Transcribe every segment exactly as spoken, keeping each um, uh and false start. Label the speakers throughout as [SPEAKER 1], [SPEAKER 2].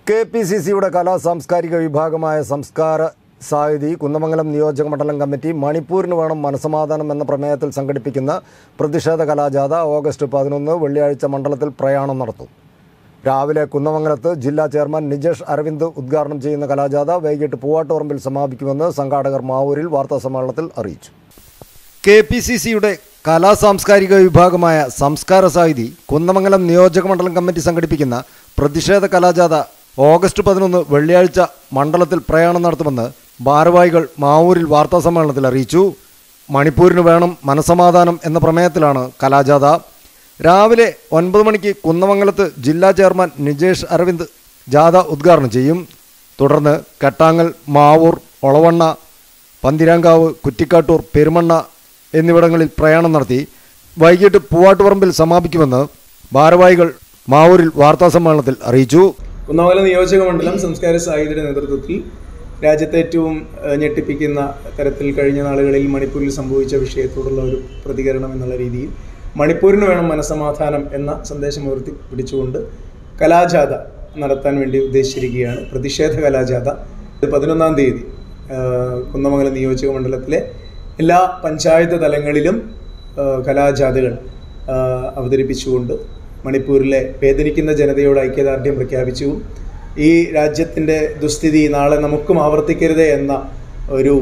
[SPEAKER 1] K P C സിയുടെ കലാ സാംസ്കാരിക വിഭാഗമായ സംസ്കാര സാഹിതി കുന്നമംഗലം നിയോജക മണ്ഡലം കമ്മിറ്റി മണിപ്പൂരിന് വേണം മനസമാധാനം എന്ന പ്രമേയത്തിൽ സംഘടിപ്പിക്കുന്ന പ്രതിഷേധ കലാജാഥ ഓഗസ്റ്റ് പതിനൊന്ന് വെള്ളിയാഴ്ച മണ്ഡലത്തിൽ പ്രയാണം നടത്തും. രാവിലെ കുന്നമംഗലത്ത് ജില്ലാ ചെയർമാൻ നിജേഷ് അരവിന്ദ് ഉദ്ഘാടനം ചെയ്യുന്ന കലാജാഥ വൈകിട്ട് പൂവാട്ടുപറമ്പിൽ സമാപിക്കുമെന്ന് സംഘാടകർ മാവൂരിൽ വാർത്താസമ്മേളനത്തിൽ അറിയിച്ചു. കെ പി സി സിയുടെ കലാ സാംസ്കാരിക വിഭാഗമായ സംസ്കാര സാഹിതി കുന്നമംഗലം നിയോജക മണ്ഡലം കമ്മിറ്റി സംഘടിപ്പിക്കുന്ന പ്രതിഷേധ കലാജാഥ ഓഗസ്റ്റ് പതിനൊന്ന് വെള്ളിയാഴ്ച മണ്ഡലത്തിൽ പ്രയാണം നടത്തുമെന്ന് ഭാരവാഹികൾ മാവൂരിൽ വാർത്താസമ്മേളനത്തിൽ അറിയിച്ചു. മണിപ്പൂരിന് വേണം മനസമാധാനം എന്ന പ്രമേയത്തിലാണ് കലാജാഥ. രാവിലെ ഒൻപത് മണിക്ക് കുന്നമംഗലത്ത് ജില്ലാ ചെയർമാൻ നിജേഷ് അരവിന്ദ് ജാഥ ഉദ്ഘാടനം ചെയ്യും. തുടർന്ന് കെട്ടാങ്ങൽ, മാവൂർ, ഒളവണ്ണ, പന്തിരാങ്കാവ്, കുറ്റിക്കാട്ടൂർ, പെരുമണ്ണ എന്നിവിടങ്ങളിൽ പ്രയാണം നടത്തി വൈകിട്ട് പൂവാട്ടുപറമ്പിൽ സമാപിക്കുമെന്ന് ഭാരവാഹികൾ മാവൂരിൽ വാർത്താസമ്മേളനത്തിൽ അറിയിച്ചു.
[SPEAKER 2] കുന്നമംഗലം നിയോജക മണ്ഡലം സംസ്കാര സാഹിതിയുടെ നേതൃത്വത്തിൽ രാജ്യത്തെ ഏറ്റവും ഞെട്ടിപ്പിക്കുന്ന തരത്തിൽ കഴിഞ്ഞ നാളുകളിൽ മണിപ്പൂരിൽ സംഭവിച്ച വിഷയത്തോടുള്ള ഒരു പ്രതികരണം എന്നുള്ള രീതിയിൽ മണിപ്പൂരിന് വേണം മനസമാധാനം എന്ന സന്ദേശം ഉയർത്തി പിടിച്ചുകൊണ്ട് കലാജാഥ നടത്താൻ വേണ്ടി ഉദ്ദേശിച്ചിരിക്കുകയാണ്. പ്രതിഷേധ കലാജാഥ പതിനൊന്നാം തീയതി കുന്നമംഗലം നിയോജക മണ്ഡലത്തിലെ എല്ലാ പഞ്ചായത്ത് തലങ്ങളിലും കലാജാഥകൾ അവതരിപ്പിച്ചുകൊണ്ട് മണിപ്പൂരിലെ വേദനിക്കുന്ന ജനതയോട് ഐക്യദാർഢ്യം പ്രഖ്യാപിച്ചും ഈ രാജ്യത്തിൻ്റെ ദുസ്ഥിതി നാളെ നമുക്കും ആവർത്തിക്കരുതേ എന്ന ഒരു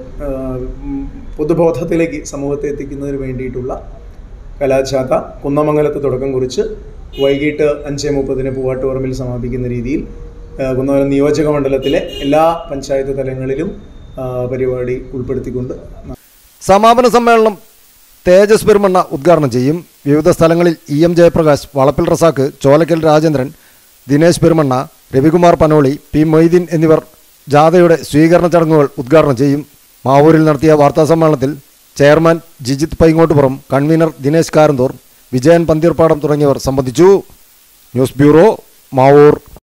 [SPEAKER 2] പൊതുബോധത്തിലേക്ക് സമൂഹത്തെ എത്തിക്കുന്നതിന് വേണ്ടിയിട്ടുള്ള കലാജാഥ കുന്നമംഗലത്ത് തുടക്കം കുറിച്ച് വൈകിട്ട് അഞ്ച് മുപ്പതിന് പൂവാട്ടുപറമ്പിൽ സമാപിക്കുന്ന രീതിയിൽ കുന്നമംഗലം നിയോജക മണ്ഡലത്തിലെ എല്ലാ പഞ്ചായത്ത് തലങ്ങളിലും പരിപാടി ഉൾപ്പെടുത്തിക്കൊണ്ട്
[SPEAKER 1] സമാപന സമ്മേളനം തേജസ് പെരുമണ്ണ ഉദ്ഘാടനം ചെയ്യും. വിവിധ സ്ഥലങ്ങളിൽ E M Jayaprakash, Valappil Razak, Cholakkal Rajendran, Dinesh Perumanna, Ravikumar Panoli, P Moideen എന്നിവർ ജാഥയുടെ സ്വീകരണ ചടങ്ങുകൾ ഉദ്ഘാടനം ചെയ്യും. മാവൂരിൽ നടത്തിയ വാർത്താസമ്മേളനത്തിൽ ചെയർമാൻ ജിജിത് പൈങ്ങോട്ടുപുറം, കൺവീനർ ദിനേശ് കാരന്തൂർ, വിജയൻ പന്തീർപ്പാടം തുടങ്ങിയവർ സംബന്ധിച്ചു. News bureau, Mavoor.